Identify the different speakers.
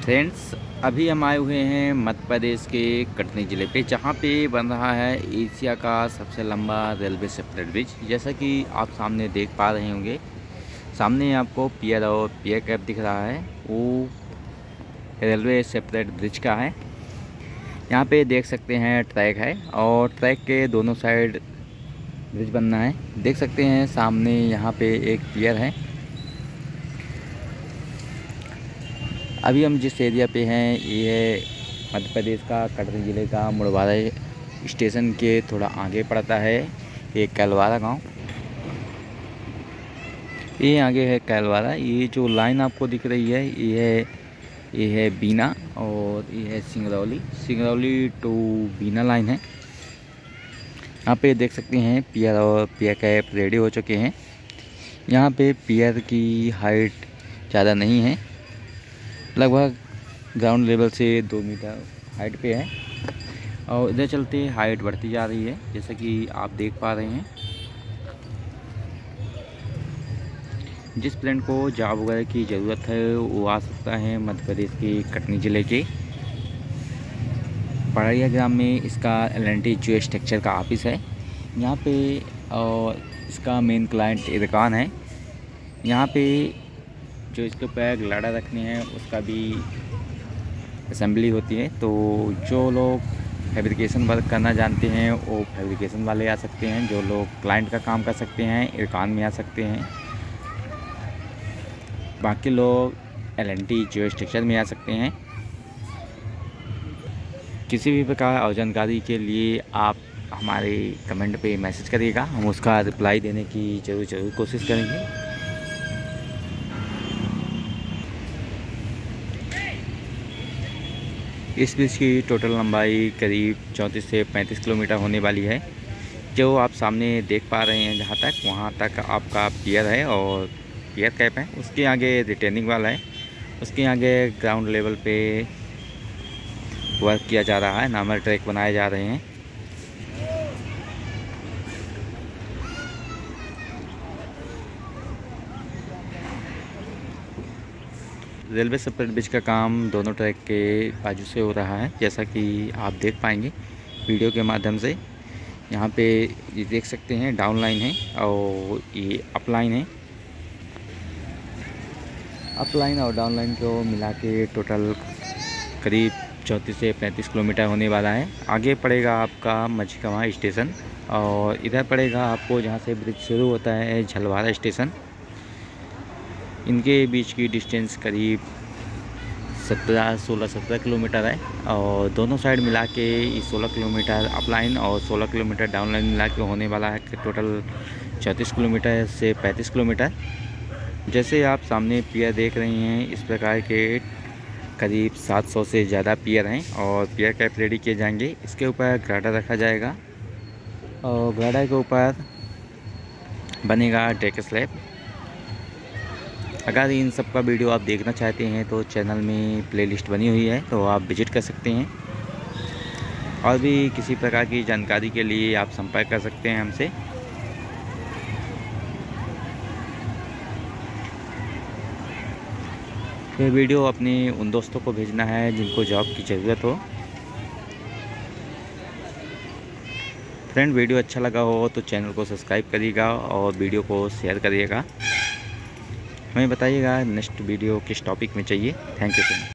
Speaker 1: Friends, अभी हम आए हुए हैं मध्य प्रदेश के कटनी ज़िले पे, जहाँ पे बन रहा है एशिया का सबसे लंबा रेलवे सेपरेट ब्रिज। जैसा कि आप सामने देख पा रहे होंगे, सामने आपको पियर और पियर कैप दिख रहा है, वो रेलवे सेपरेट ब्रिज का है। यहाँ पे देख सकते हैं ट्रैक है और ट्रैक के दोनों साइड ब्रिज बनना है। देख सकते हैं सामने यहाँ पे एक पियर है। अभी हम जिस एरिया पे हैं ये है मध्य प्रदेश का कटनी ज़िले का मुड़वारा स्टेशन के थोड़ा आगे पड़ता है ये कैलवारा गांव। ये आगे है कैलवारा। ये जो लाइन आपको दिख रही है ये है बीना और ये है सिंगरौली टू बीना लाइन है। यहाँ पे देख सकते हैं पियर और पियर कैप रेडी हो चुके हैं। यहाँ पे पियर की हाइट ज़्यादा नहीं है, लगभग ग्राउंड लेवल से 2 मीटर हाइट पे है और इधर चलते हाइट बढ़ती जा रही है, जैसा कि आप देख पा रहे हैं। जिस फ्रेंड को जॉब वगैरह की ज़रूरत है वो आ सकता है मध्य प्रदेश के कटनी ज़िले के पड़िया ग्राम में। इसका L&T जियो स्ट्रक्चर का ऑफिस है यहाँ पे और इसका मेन क्लाइंट इरकान है। यहाँ पे जो इसके ऊपर ग्लाडा रखने हैं उसका भी असेंबली होती है। तो जो लोग फैब्रिकेशन वर्क करना जानते हैं वो फैब्रिकेशन वाले आ सकते हैं। जो लोग क्लाइंट का काम कर सकते हैं इरकान में आ सकते हैं। बाकी लोग L&T जियो स्ट्रक्चर में आ सकते हैं। किसी भी प्रकार और जानकारी के लिए आप हमारे कमेंट पे मैसेज करिएगा, हम उसका रिप्लाई देने की ज़रूर कोशिश करेंगे। इस ब्रिज की टोटल लंबाई करीब 34 से 35 किलोमीटर होने वाली है। जो आप सामने देख पा रहे हैं जहाँ तक, वहाँ तक आपका पियर है और पियर कैप है। उसके आगे रिटेनिंग वाल है, उसके आगे ग्राउंड लेवल पे वर्क किया जा रहा है, नॉर्मल ट्रैक बनाए जा रहे हैं। रेलवे सेपरेट ब्रिज का काम दोनों ट्रैक के बाजू से हो रहा है, जैसा कि आप देख पाएंगे वीडियो के माध्यम से। यहाँ पे ये देख सकते हैं डाउन लाइन है और ये अप लाइन है। अप लाइन और डाउन लाइन को मिला के टोटल करीब 34 से 35 किलोमीटर होने वाला है। आगे पड़ेगा आपका मझगवां स्टेशन और इधर पड़ेगा आपको जहाँ से ब्रिज शुरू होता है झलवारा स्टेशन। इनके बीच की डिस्टेंस करीब 16-17 किलोमीटर है और दोनों साइड मिला के 16 किलोमीटर अप लाइन और 16 किलोमीटर डाउन लाइन मिला के होने वाला है टोटल 34 किलोमीटर से 35 किलोमीटर। जैसे आप सामने पियर देख रहे हैं, इस प्रकार के करीब 700 से ज़्यादा पियर हैं और पियर कैप रेडी किए जाएंगे। इसके ऊपर ग्राडा रखा जाएगा और ग्राडा के ऊपर बनेगा डेक स्लैब। अगर इन सब का वीडियो आप देखना चाहते हैं तो चैनल में प्लेलिस्ट बनी हुई है, तो आप विजिट कर सकते हैं। और भी किसी प्रकार की जानकारी के लिए आप संपर्क कर सकते हैं हमसे। ये वीडियो अपने उन दोस्तों को भेजना है जिनको जॉब की ज़रूरत हो। फ्रेंड, वीडियो अच्छा लगा हो तो चैनल को सब्सक्राइब करिएगा और वीडियो को शेयर करिएगा। हमें बताइएगा नेक्स्ट वीडियो किस टॉपिक में चाहिए। Thank you so much.